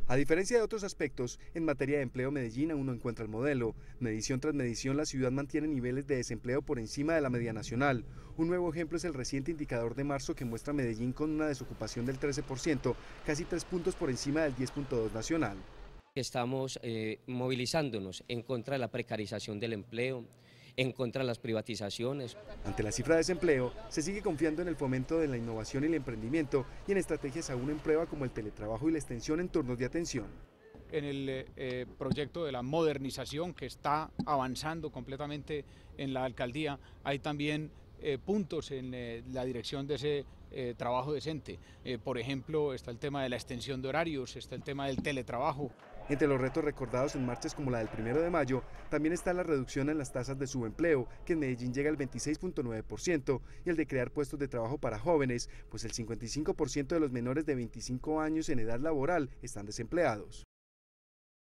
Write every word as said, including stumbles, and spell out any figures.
A diferencia de otros aspectos, en materia de empleo Medellín aún no encuentra el modelo. Medición tras medición, la ciudad mantiene niveles de desempleo por encima de la media nacional. Un nuevo ejemplo es el reciente indicador de marzo que muestra a Medellín con una desocupación del trece por ciento, casi tres puntos por encima del diez punto dos nacional. Estamos eh, movilizándonos en contra de la precarización del empleo, en contra de las privatizaciones. Ante la cifra de desempleo, se sigue confiando en el fomento de la innovación y el emprendimiento y en estrategias aún en prueba como el teletrabajo y la extensión en turnos de atención. En el eh, proyecto de la modernización que está avanzando completamente en la alcaldía, hay también eh, puntos en eh, la dirección de ese eh, trabajo decente. Eh, por ejemplo, está el tema de la extensión de horarios, está el tema del teletrabajo. Entre los retos recordados en marchas como la del primero de mayo, también está la reducción en las tasas de subempleo, que en Medellín llega al veintiséis punto nueve por ciento, y el de crear puestos de trabajo para jóvenes, pues el cincuenta y cinco por ciento de los menores de veinticinco años en edad laboral están desempleados.